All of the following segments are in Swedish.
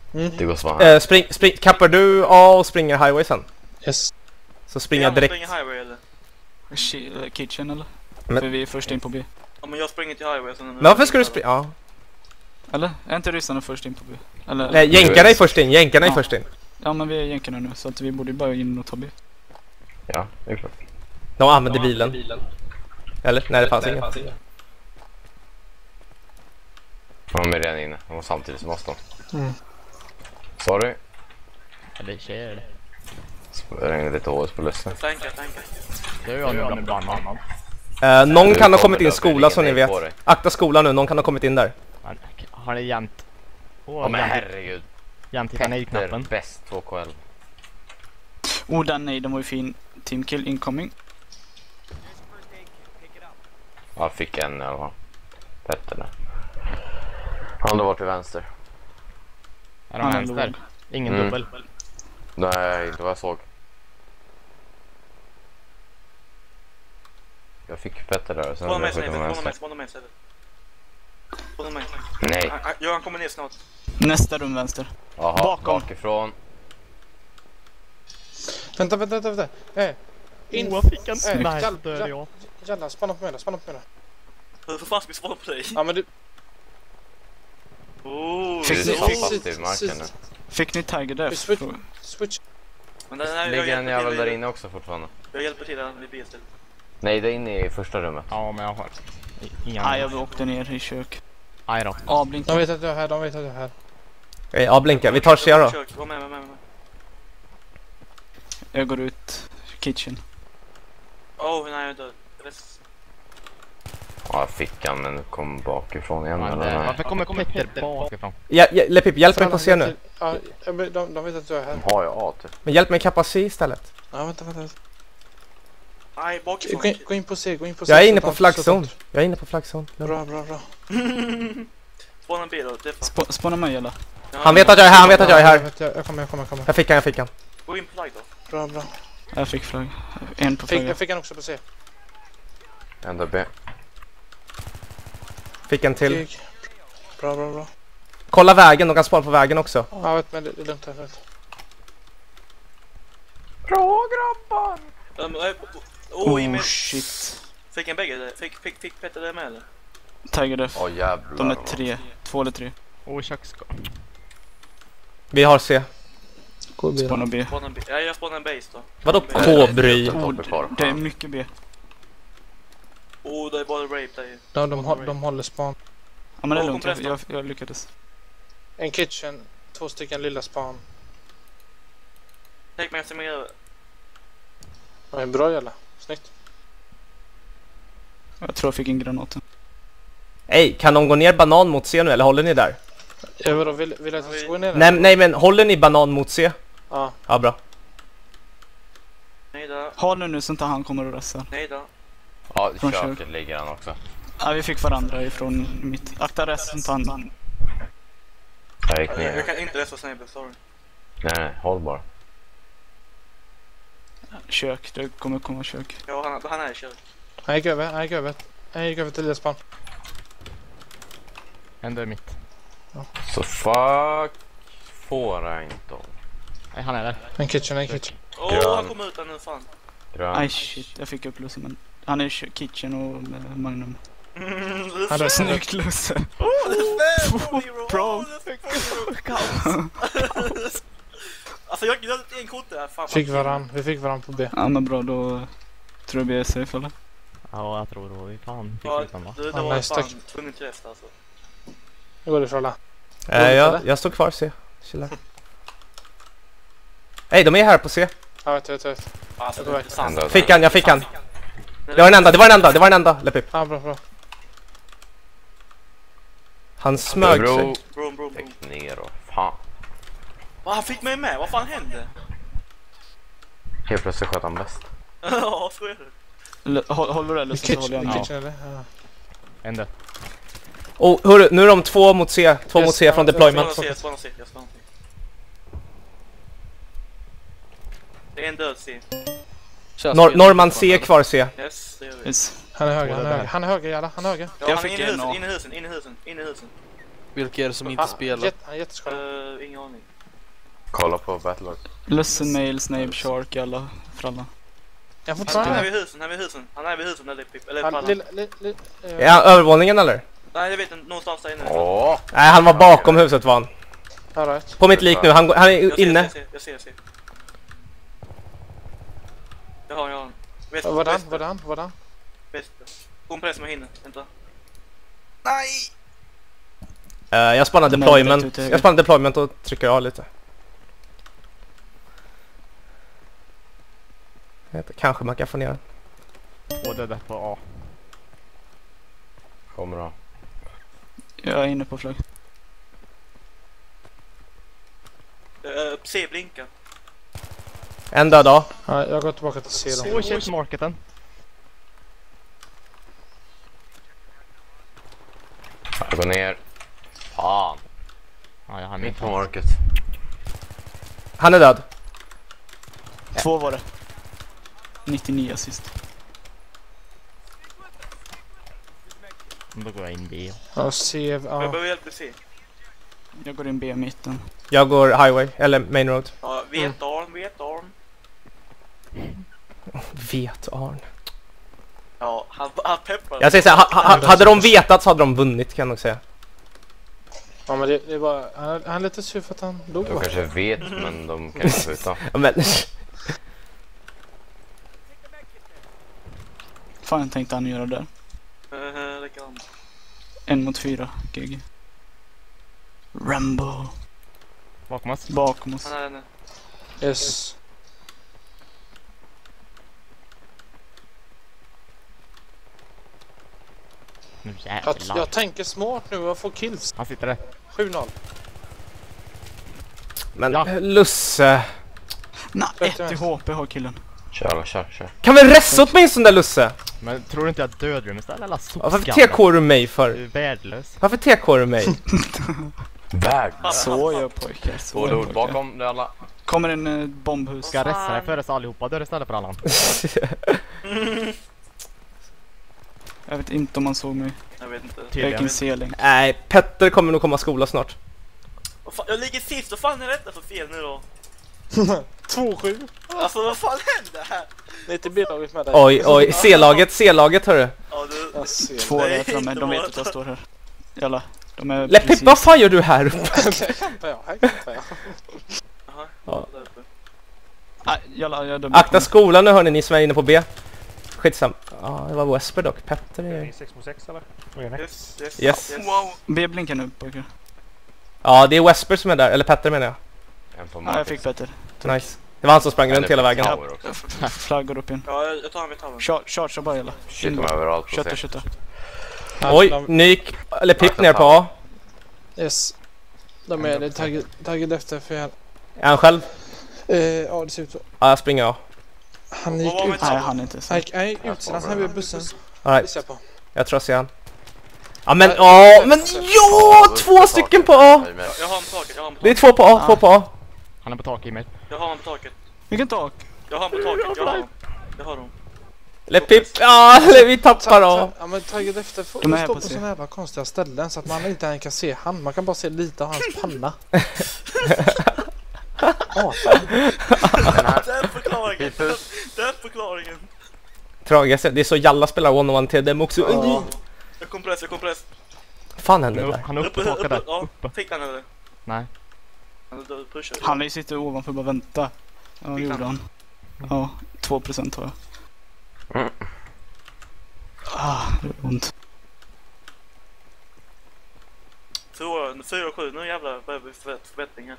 Det går så här. Kappar du A och springer highway sen? Yes. Så springer jag direkt. Springer highway eller? Kitchen eller? Men- För vi är först in på B. Ja, men jag springer till highway sen. Men varför ska du springa? Ja. Eller? Är inte ryssarna först in på B? Eller? Nej, jänkarna är först in. Jänkarna är Ja. först in. Ja, men vi är jänkarna nu så att vi borde bara in och ta B. Ja, det är klart. De använder bilen. Eller? Nej, det fanns ingen. De är redan inne. De var samtidigt som oss då. Sorry. Eller tjejer. Sprängde lite hårt på lusten. Tankar. Det är ju en banan. Någon kan ha kommit in i skolan som ni vet. Akta skolan nu, någon kan ha kommit in där. Har ni jämt? Åh men herregud. Jämt hittar ni knappen. Bäst 2KL. Den nej, den var ju fin. Team kill incoming. Ja, fick en i alla fall. Petter där. Han har varit till vänster. Är de vänster? Ingen dubbel. Nej, inte vad jag såg. Jag fick Petter där. Sen Spåna mig jag sen, vänster. spåna mig sen. Spåna mig. Nej. Johan kommer ner snart. Nästa rum vänster. Jaha, Bakom. bakifrån. Vänta. In. Jag fick en sniper, ja. Jävlar, spanna på mig. Hur fan ska vi spåna på dig? Ja, men du... Du är fast i marken nu. Fick ni Tiger där? Switch. Men den Ligger en jävel där inne också fortfarande? Jag hjälper till där vid B-stället. Nej, det är inne i första rummet. Ja, men jag har ingen. Nej, jag åkte ner i kök. Aj då. A-blink. De vet att jag är här, Okej, ja, blinka. Vi tar C då. Var med. Jag går ut kitchen. Nej, jag är död. Ja, fick han men kom bakifrån igen. Varför kommer Petter bakifrån? Lepip, hjälp mig på C nu. Ja, de vet att jag är här. Har jag A typ. Men hjälp mig kappa C istället. Ja, vänta. Nej, bakifrån. Gå in på C. Jag är inne på flagzon. Bra. Spåna B då. Spåna mig eller? Han vet att jag är här, Jag kommer. Jag fick han. Gå in på flagg då. Bra. Jag fick flagg. En på flagg. Jag fick han också på C. Ända B. Fick en till. Bra. Kolla vägen, de kan spara på vägen också. Ja, vet, men det är lugnt här. Bra grabbar! Shit. Fick en bägge där? Fick Petter det med eller? Tiger def. Jävlar. De är 3. 2 eller 3. Köksskåp. Vi har C. Spåna B. Ja, jag spånar en base då. Vadå K-bry? Det är mycket B. Det är bara rape där. De håller span. Ja, men det är lugnt. Jag lyckades. En kitchen, 2 stycken lilla span. Tänk mig efter mig över. Ja, bra jävla. Snyggt. Jag tror jag fick en granat. Ey, kan de gå ner banan mot C nu eller håller ni där? Ja, vadå, vill jag att jag ska gå ner? Nej, men håller ni banan mot C? Ja. Ja, bra. Nej då. Håll nu så inte han kommer och röstar. Nej då. Ja, i köket ligger han också. Ja, vi fick varandra ifrån mitt. Akta resten så han. Jag gick ner. Jag kan inte resta sniper, sorry. Nej, håll bara. Kök, det kommer komma kök. Ja, han är i kök. Han gick över till lilla span. Ändå är mitt. Ja. Så fuck. Får jag inte. Nej, han är där. En kitchen. Han kom ut där nu, fan. Grön. Aj shit, jag fick upp Lusse men han är i kitchen och Magnum. Han är Snyggt Lusse. Bro. Alltså jag glömde en kort där. Fan, Vi fick varann på B. Ja men bra, då tror jag vi är safe eller? Ja, jag tror då vi fan fick Ja, utan va? det var fan tvungen till rest alltså. Nu går det ifrån alla. Jag står kvar C. Chilla. Ey, de är här på C. Ja, vet. Alltså, det är inte sant. Jag fick han. Det var en enda. Lepip. Ja, bra. Han smög sig. Bro. Fick ner och fan. Han fick mig med, vad fan hände? Helt plötsligt sköt han bäst. Ja, skojar du? Håller du det Lusse så håller jag med. Kitchen eller? Ja. Ändå. Och hörru, nu är de 2 mot C. 2 mot C från deployment. Jag spanar C. Det är en död C. Norman C är kvar C. Yes, det gör vi. Yes. Han är höger jävlar. Han är höger. Ja, Jag han fick är en A. inne i husen. Vilka är det som inte spelar? Han är jätteskadad. Ingen aning. Kolla på Battlelog. Lussen, Mail, Snape, Shark, alla fralla. Jag får Han är ta vid husen, han är vid husen. Han är vid husen eller Pip. Eller han. Pallan. Är han övervåningen eller? Nej, jag vet inte. Någonstans där inne. Åh! Nej, han var bakom huset var han. All right. På mitt lik nu, han är inne. Jag ser. Jag har. Väst, Var han? Väst. Kompress med hinner. Vänta. Jag spannar deployment. Jag spannar deployment och trycker av lite. Kanske man kan få ner. Och det där på A. Kommer då. Jag är inne på flagg. C blinka. En död A. Ja, jag går tillbaka till C då. Så shit marketen. Jag går ner. Fan. Ja, jag hann Mitt inte. på market. Han är död. 2 var det. 99 assist. Då går jag in B. Ja, C. Jag Ja. behöver hjälp med C. Jag går in B mitten. Jag går highway, eller main road. Ja, vetarm. Vet Arn. Ja, han peppar. Jag säger såhär, hade de vetat så hade de vunnit kan jag nog säga. Ja, men det var... Han är lite sur för att han dog. De kanske vet, men de kan inte skjuta. Ja, men... Fan tänkte han göra där. Det kan. 1 mot 4, GG. Rambo. Bakom oss. Bakom oss. Han är inne. Yes. Nu jävlar. Jag tänker smart nu, jag får kills. Han sitter där. 7-0. Men Ja. Lusse. Nej, 1 i HP har killen. Kör. Kan vi resa åtminstone där Lusse? Men tror du inte jag dödar dig istället? Alla Varför sopskalle. TK du mig Du för? är värdelös. Varför TK du mig? Väg! Så jag pojkar. Två dord bakom det alla. Kommer en bombhus. Ska jag resta dig före oss allihopa? Dör istället för Allan. Jag vet inte om man såg mig. Jag vet inte. Jag gick in C-länk. Nej, Petter kommer nog komma skola snart. Vad fan, jag ligger sist, vad fan är detta för fel nu då? 2-7. Alltså vad fan händer här? Det är inte B-laget med dig. Oj, C-laget hörru. Ja, du... Jag ser. 2 Nej, där framme, inte de vet bara. att jag står här. Jalla, de är Läppip, precis... vad fan gör du här uppe? Här campar jag. Jaha, Ja. där uppe. Nej, jalla, jag dömer. Akta skolan nu hörni, ni som är inne på B. Skitsam. Ja, det var Wesper dock. Petter är... 6 mot 6 eller? Yes. Wow, B-blinka nu pojkar. Ja, det är Wesper som är där. Eller Petter menar jag. En på Ja, market. jag fick Petter. Nice. Det var han som sprang runt hela vägen. Tower också. Flagg går upp igen. Ja, jag tar han vid tavern. Charge bara jalla. Shit, de är överallt på C. Kötta. Oj, Nyk. Eller Pip ner på A. Yes. De är det taggade efter för jag... Är han själv? Ja, det ser ut så. Ja, jag springer A. Han gick Vad var ut. med Nej, han är inte så. Han gick ut sedan han vid bussen. Alright, Det ser jag på. jag tror jag ser han. Ja men, men ja! 2 stycken på A! Jag har han på taket, Det är 2 på A, 2 på A. Han är på tak i mig. Jag har han på taket. Vilken tak? Jag har han på taket, jag har dem. Eller Pip, ja, vi tappar A. Ja, men taggade efter. De är De här står på på C. sådana jävla konstiga ställen så att man inte ens kan se han. Man kan bara se lite av hans panna. Den förklaringen. Den förklaringen. Tragiskt, det är så Jalla spelar one-on-one till dem också. Jag kompress. Fan händer där? Han är uppe på taket där. Ja, Uppe. fick han eller? Nej. Han pushade. Han är sitter ovanför bara vänta. Ja, det gjorde han. Ja, 2% har jag. Det är ont. 4-7, nu jävlar behöver vi förbättringar.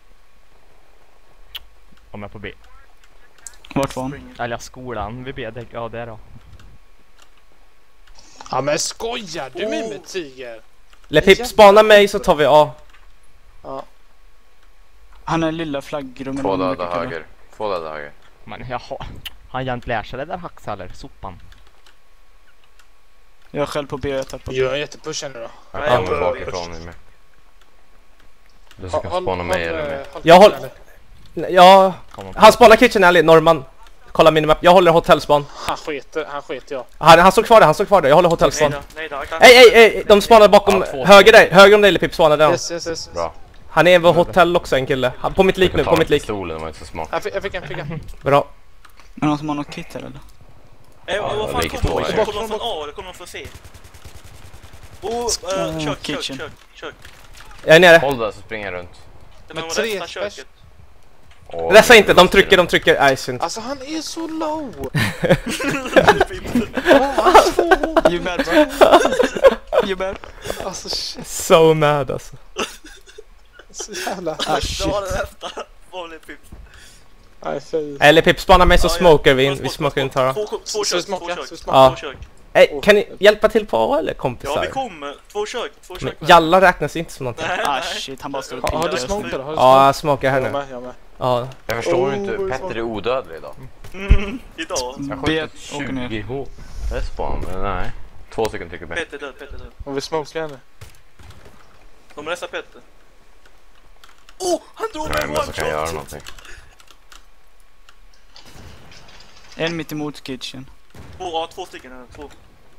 Om jag på B. Vart var han? Eller skolan vid B. Ja, där då. Ja, men skojar du med mig, Tiger? Eller Pip, spana mig så tar vi A. Ja. Han är lilla flaggrummen. 2 döda höger. 2 döda höger. Men jaha. Han jämt lär sig det där hacksaller. Sopan. Jag är själv på B och jag tappar. Gör en jättepush nu då. Jag Nej, kommer jag- bakifrån med. Du ska spana mig eller mig. Jag håller... Ja, Kommer på. han spanar Kitchen Alley, Norman. Kolla minimap. Jag håller hotellspan. Han sket jag. Han står kvar där, Jag håller hotellspan. Nej då, jag kan... Ej, de spanar bakom höger om dig, Pip, spanar där. Yes. Bra. Han är vid hotell också, en kille. På mitt lik nu, på mitt lik. Stolen var inte så smart. Jag fick en. Bra. Är det någon som har något kit här eller? Vad fan ligger kommer två de? här. Kommer de från A eller kommer de från C? Kitchen. Kök. Jag är nere. Håll där så springer jag runt. Men Men de tre restar köket. Resa inte, de trycker. Nej, synd. Alltså han är så low. You mad bro? You mad? Alltså shit. So mad alltså. Så jävla. Ah shit. Det var den nästa. Vanlig Pip. Nej fy. Eller Pip, spana mig så Ja, smokar vi in. Två Vi smokar in Tara. Två Så kök. smaka. Ja. Två kök. Ey, kan ni hjälpa till på A eller Ja, vi kompisar? kommer. Två kök. Men Jalla räknas inte som någonting. Ah shit, han bara står och Har du pikar. smoke eller? Har du Ja, jag smokar här Jag nu. med. Ja. Jag förstår Oh, inte, vad är Petter det? är odödlig idag. Idag. Jag B har skjutit åker ner. 20 H. Respawn, men nej. 2 stycken tycker B. Petter död. Om vi smokar henne. De restar Petter. Han drog Jag är mig med one som kan göra shot. någonting. En mitt emot kitchen. Två stycken här. Två.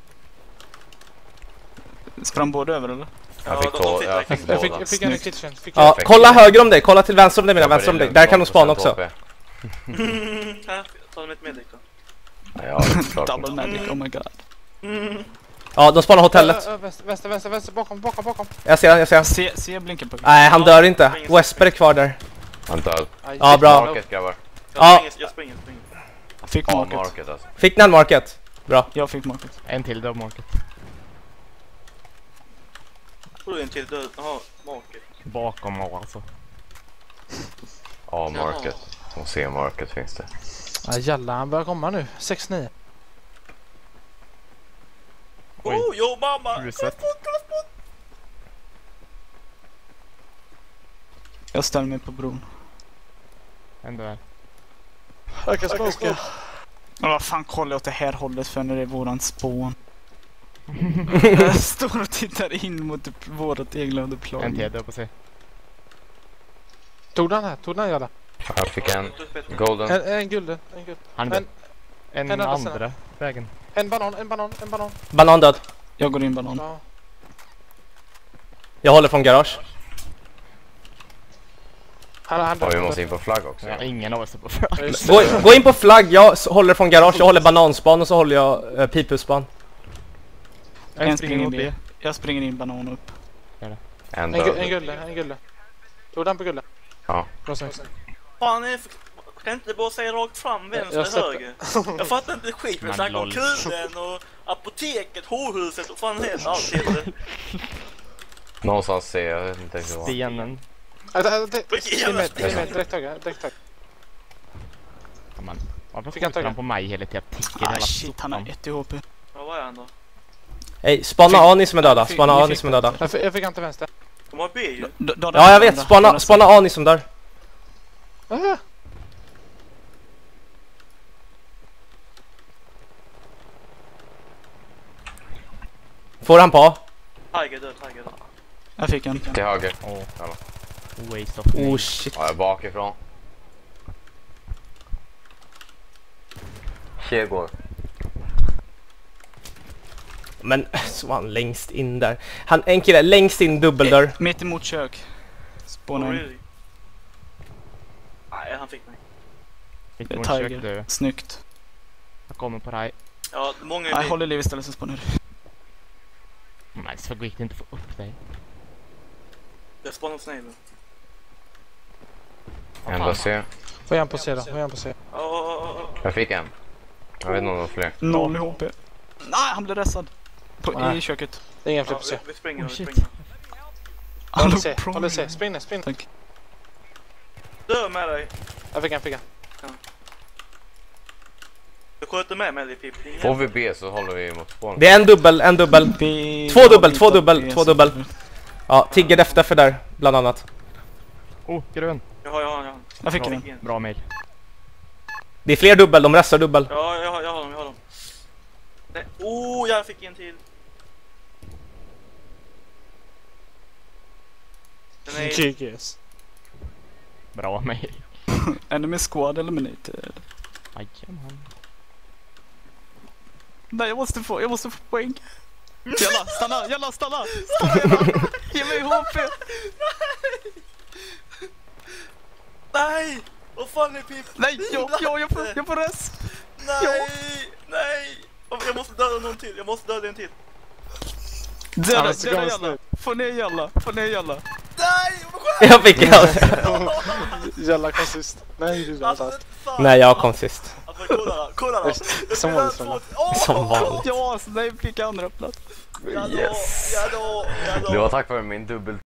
Sprang båda över eller? Jag fick de två, tittar jag i fick Jag båda. fick en i kitchen. Ja, kolla höger om dig, kolla till vänster om dig, mina vänster om dig. Där kan de spana också. Här, ta dem ett medic då. Ja, klart. Double magic, oh my god. Ja, de spanar hotellet. Vänster. Bakom. Jag ser. Se blinken på. Nej, han dör inte. Wesper är kvar där. Han död. Ja, bra. Market grabbar. Jag springer. Fick Ja, market. market alltså. Fick ni en market? Bra. Jag fick market. En till död market. Får du en till död? Jaha, market. Bakom A alltså. Ja, market. Och C-market finns det. Ja, jävlar, han börjar komma nu. 6-9. Oj. Jo mamma! Huset. Jag ställer mig på bron. En där. Jag kan smoka. Men vad fan kollar jag åt det här hållet för när det är våran spån? Jag står och tittar in mot vårat egna En deploy. till död på sig. Tog den jävla. Jag fick en golden. En guld. Han är död. En en annan andra vägen. En banan. Banan död. Jag går in banan. Ja. Jag håller från garage. Han Ja, vi måste in på flagg också. Ja, ingen av oss är på flagg. Gå in på flagg, jag håller från garage, jag håller bananspan och så håller jag piphuspan. En springer in B. Jag springer in banan upp. En En död. gulle. Tog den på gulle? Ja. Bra snyggt. Fan, kan inte bara säga rakt fram vänster Jag släpper. höger? Jag fattar inte skit, men Men snackar om lol. kullen och apoteket, horhuset och fan helt allt heter. Någonstans ser jag inte riktigt vad. Stenen. Direkt höger. Man. Varför Fick han skjuter tagga? han på mig hela tiden? Jag ticker Ah hela shit, han har sopan. 1 i HP. Ja, vad är han då? Ey, spana A ni som är döda, Jag fick inte vänster. De har B ju. Ja, jag vet, spana A ni som dör. Får han på A? Tiger död. Jag fick en. Till höger. Åh, Ja. waste of Oh me. shit. Ja, jag är bakifrån. Tjegor. Men så var han längst in där. En kille längst in dubbeldörr. Mitt emot kök. Oh, Spåna in. really? Nej, han fick mig. Mitt Det är mot kök, Tiger. du. Snyggt. Jag kommer på dig. Ja, många Nej, är håll i liv istället så spånar. Nej, så gick det inte få upp dig. Jag spanar snäll. Enda C. Får jag på C då? Ja. Jag fick en. Jag vet inte om det var fler. 0 i HP. Nej, han blev restad. Nej. I köket. Det är ingen fler Ja, på C. vi springer. Oh, shit. Håller C. Spring ner. Tack. Dö med dig. Jag fick en. Jag sköter med mig lite Pip. Får vi B så håller vi mot spån. Det är en dubbel. B- Två dubbel. Ja, Tigger efter för där, bland annat. Oh, grön. Ja. Jag fick Bra. en. Bra mail. Det är fler dubbel, de restar dubbel. Ja, jag har dem. Nej. Oh, jag fick en till. Den är... GGS. Bra mail. Enemy squad eliminated. Jajamän. Nej, jag måste få poäng. Jalla, stanna, jalla, stanna! Jalla. Ge mig HP! Nej! Vad fan är Pip? Nej, jag får res! Nej! Nej! Jag måste döda någon till, jag måste döda en till. Döda jalla! Få ner jalla! Nej! Jag fick en. Jalla kom sist. Nej, du dödat. Nej, jag kom sist. Alltså kolla då. Som vanligt. Som vanligt. Ja, så nej, fick jag andra plats. Yes. Det var tack vare min dubbel